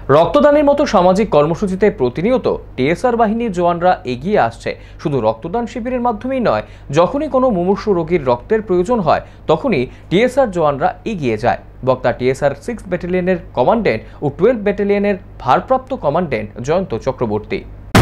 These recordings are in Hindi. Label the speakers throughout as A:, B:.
A: রক্তদানের মতো সামাজিক কর্মসূচিতে প্রতিনিয়ত টিএসআর বাহিনীর জওয়ানরা এগিয়ে আসছে। শুধু রক্তদান শিবিরের মাধ্যমেই নয়, যখনই কোনো মুমূর্ষু রোগীর রক্তের প্রয়োজন হয় তখনই টিএসআর জওয়ানরা এগিয়ে যায়। বক্তা টিএসআর 6 ব্যাটালিয়নের কমান্ড্যান্ট ও 12 ব্যাটালিয়নের ভারপ্রাপ্ত কমান্ড্যান্ট জয়ন্ত চক্রবর্তী।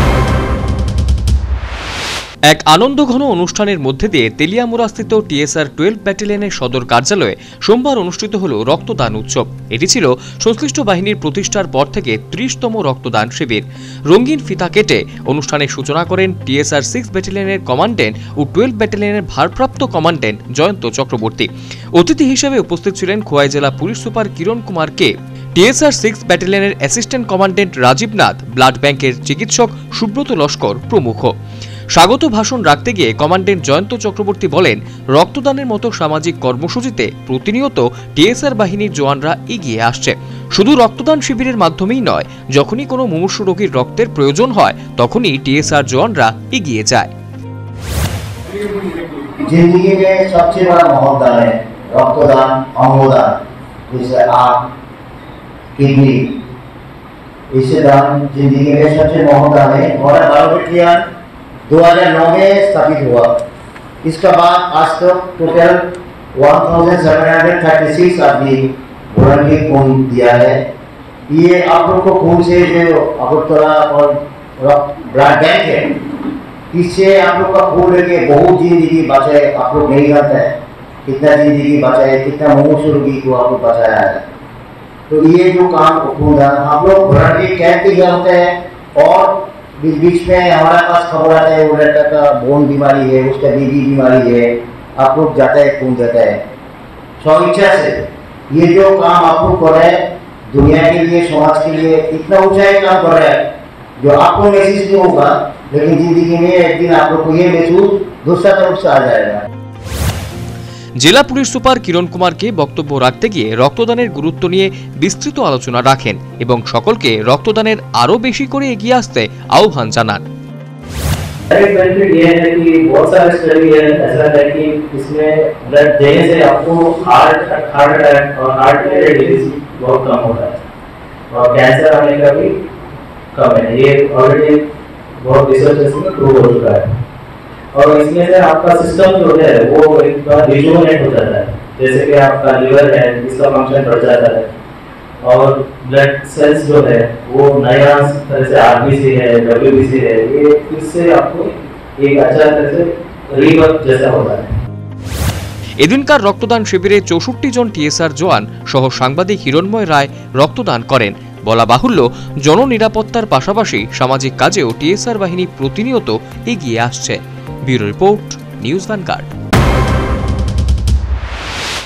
A: এক আনন্দঘন অনুষ্ঠানের মধ্যে দিয়ে তেলিয়ামুড়াস্থিত টিএসআর 12 ব্যাটালিয়নের সদর কার্যালয়ে সোমবার অনুষ্ঠিত হল রক্তদান উৎসব। এটি ছিল সংশ্লিষ্ট বাহিনীর প্রতিষ্ঠার পর থেকে 30তম রক্তদান শিবির। রঙিন ফিতা কেটে অনুষ্ঠানের সূচনা করেন টিএসআর 6 ব্যাটালিয়নের কমান্ড্যান্ট ও 12 ব্যাটালিয়নের ভারপ্রাপ্ত কমান্ড্যান্ট জয়ন্ত চক্রবর্তী। অতিথি হিসেবে উপস্থিত ছিলেন খোয়াই জেলা police super Kiran Kumar K, TSR 6 ব্যাটালিয়নের assistant commandant Rajib Nath, blood ব্যাংকের চিকিৎসক সুব্রত লস্কর প্রমুখ। স্বাগত ভাষণ রাখতে গিয়ে কমান্ড্যান্ট জয়ন্ত চক্রবর্তী বলেন, রক্তদানের মতো সামাজিক কর্মসূচিতে প্রতিনিয়ত টিএসআর বাহিনীর জওয়ানরা এগিয়ে আসছে। শুধু রক্তদান শিবিরের মাধ্যমেই নয়, যখনই কোনো মুমূর্ষু রোগীর রক্তের প্রয়োজন হয় তখনই টিএসআর জওয়ানরা এগিয়ে যায়।
B: जिंदगी में सबसे बड़ा मोहदान है रक्तदान, अंगदान। जैसे आँख, किडनी, इससे दान जिंदगी में सबसे मोहदान है। हमारा बायोबैटिलियन 2009 में स्थापित हुआ। इसका बाद आज तक टोटल 1736 आदमी वॉलंटियर खून दिया है। ये आप लोग को खून से जो अगरतला और ब्लड बैंक है, इससे आप लोग का खून लेके बहुत जिंदगी बचाए। आप लोग नहीं जानते हैं कितना जिंदगी बचाए, कितना मुमूर्षु रोगी को आप लोग बचाया है। तो ये जो काम खूनदान हम लोग वॉलंटियर कैंप भी करते हैं और बीच में हमारे पास खबर आता है वो लड़का का बोन बीमारी है, उसका बीबी बीमारी है, आप लोग जाते हैं खून देते हैं स्वेच्छा से। ये जो काम आप लोग कर रहे हैं दुनिया के लिए, समाज के लिए इतना ऊंचाई काम कर रहे हैं जो आपको महसूस नहीं होगा, लेकिन जिंदगी में एक दिन आप लोग को ये महसूस दूसरा तरफ से आ जाएगा।
A: জেলা পুলিশ সুপার কিরণ কুমারকে বক্তব্য রাখতে গিয়ে রক্তদানের গুরুত্ব নিয়ে বিস্তৃত আলোচনা রাখেন এবং সকলকে রক্তদানের আরো বেশি করে এগিয়ে আসতে আহ্বান জানান।
C: बेनिफिट ये है कि बहुत सारे स्टडी है ऐसा है कि इसमें ब्लड देने से आपको हार्ट अटैक और हार्ट रिलेटेड डिजीज बहुत कम होता है और कैंसर आने का भी कम है। ये ऑलरेडी बहुत रिसर्च इसमें प्रूव हो चुका है। और इसमें से आपका सिस्टम जो है वो एक बार रिजुवेनेट हो जाता है। जैसे कि आपका लिवर है, इसका फंक्शन बढ़ जाता है और ब्लड सेल्स जो है वो नया तरह से आरबीसी है, डब्ल्यूबीसी है, ये फिर से आपको एक अच्छा तरह से रीबर्थ जैसा होता है।
A: এদিনকার রক্তদান শিবিরে 64 জন টিএসআর জওয়ান সহ সাংবাদিক হিরণময় রায় রক্তদান করেন। বলা বাহুল্য, জননিরাপত্তার পাশাপাশি সামাজিক কাজেও টিএসআর বাহিনী প্রতিনিয়ত এগিয়ে আসছে। Bureau report, news vanguard.